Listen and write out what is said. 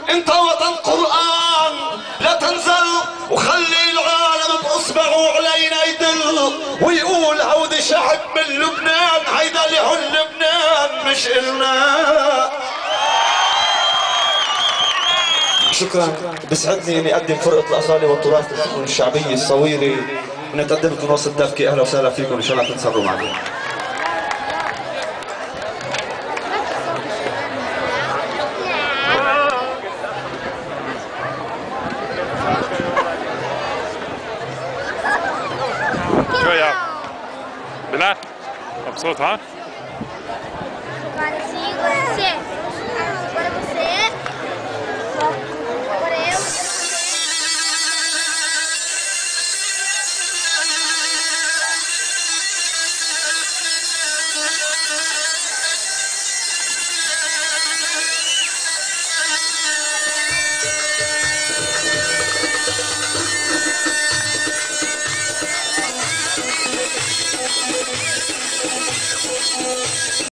انت وطن قرآن لا تنزل، وخلي العالم باصبعه علينا يدل ويقول هودي شعب من لبنان، هيدا لهن لبنان مش إلنا. شكرا. بسعدني اني اقدم فرقة الاصالة والتراث الفنون الشعبية الصويرة، ونتقدم لكم وسط دفكة. اهلا وسهلا فيكم، ان شاء الله تنصروا معنا. شو يا بلال مبسوط ها؟